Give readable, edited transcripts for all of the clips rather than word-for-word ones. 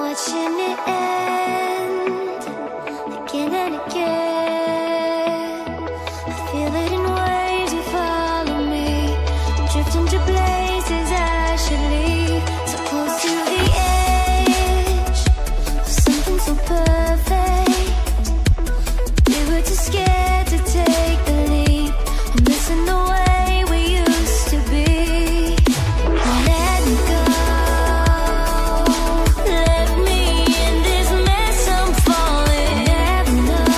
watching it end again and again. I feel it in waves you follow me, drifting to places I should leave. So close to the edge of something so perfect. We were too scared to take the leap. I'm missing the way we used to be. Let me go. Let me in this mess I'm falling. Never know.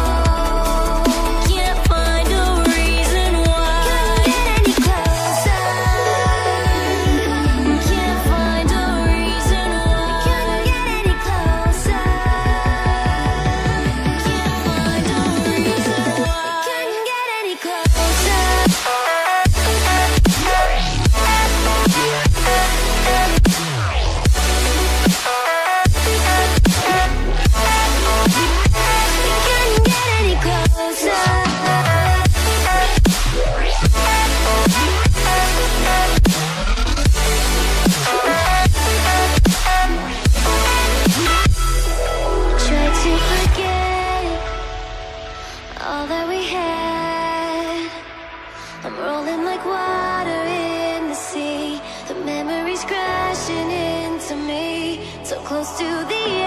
Can't find a reason why. Couldn't get any closer. Can't find a reason why. Couldn't get any closer. Can't find a reason why. Couldn't get any closer. Couldn't get any closer. Try to forget all that we had. I'm rolling like water in the sea. The memories crashing into me. So close to the